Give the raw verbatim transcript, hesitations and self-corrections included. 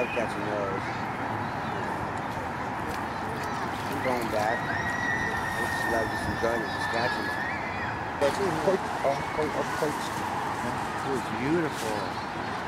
love catching those. I'm going back. I just love just enjoying it, just catching them. That's a perch. Oh, oh, oh, perch. It was beautiful.